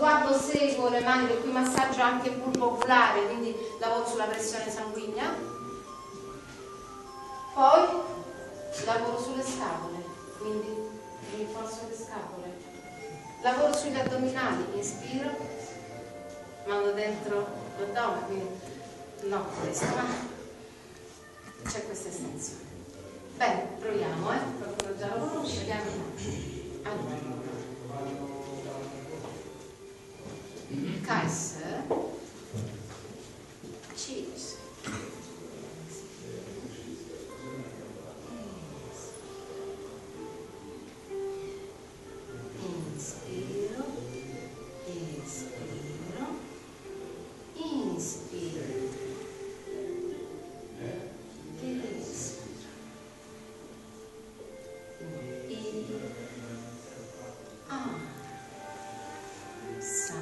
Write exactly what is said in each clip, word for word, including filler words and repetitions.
sguardo seguo le mani, per cui massaggio anche il bulbo oculare, quindi lavoro sulla pressione sanguigna. Poi lavoro sulle scapole, quindi rinforzo le scapole. Lavoro sugli addominali, inspiro, mando dentro l'addome, quindi no questo, ma c'è questa estensione. Bene, proviamo, eh? Qualcuno già lo conosce, vediamo. Allora. Kaiser, cheers. Inspiro, espiro, inspiro, espiro, in, ah, sa.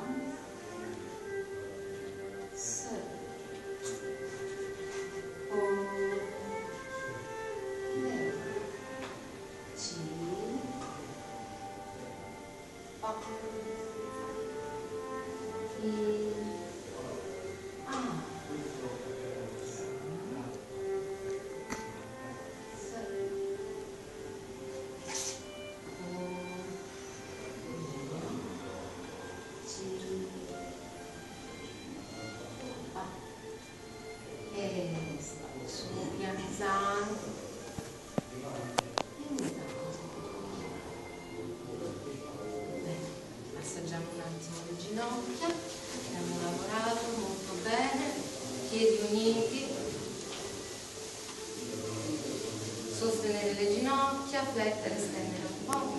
Assaggiamo un attimo le ginocchia, abbiamo lavorato molto bene, piedi uniti, sostenere le ginocchia, flettere, stendere un po'.